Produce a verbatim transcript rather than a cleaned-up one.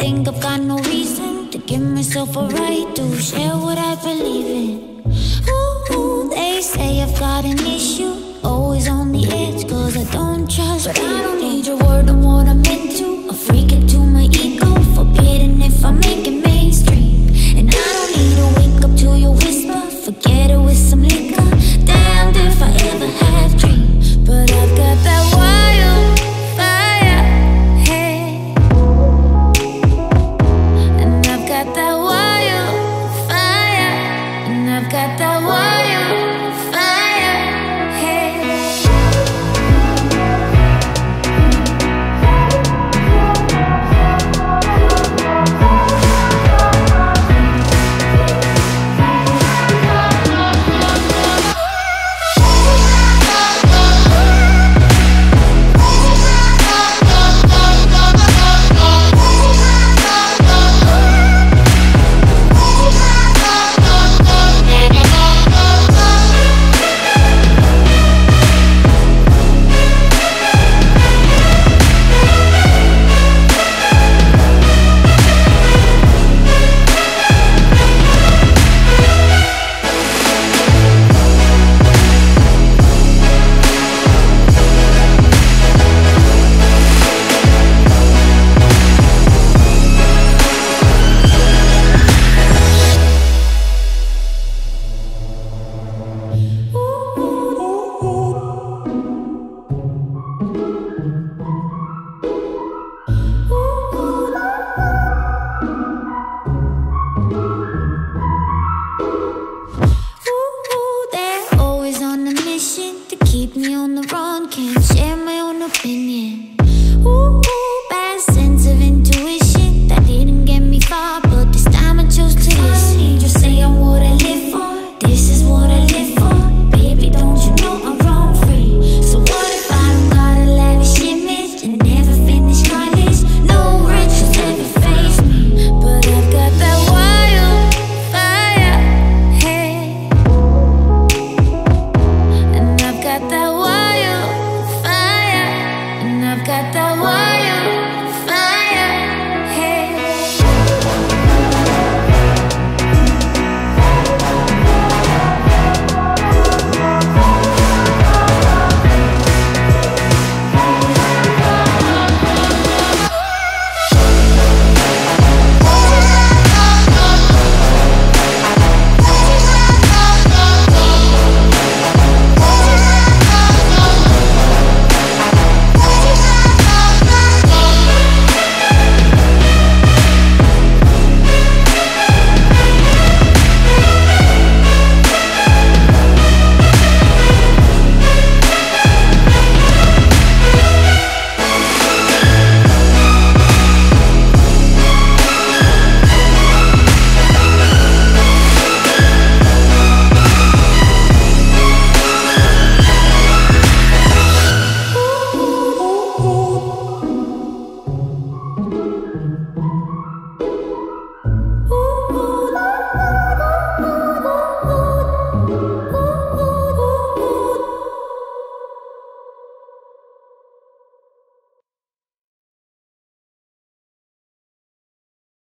think I've got no reason to give myself a right to share what I believe in. Ooh, they say I've got an issue, always on the edge, cause I don't trust. But I don't need your word on what I'm into. A freak into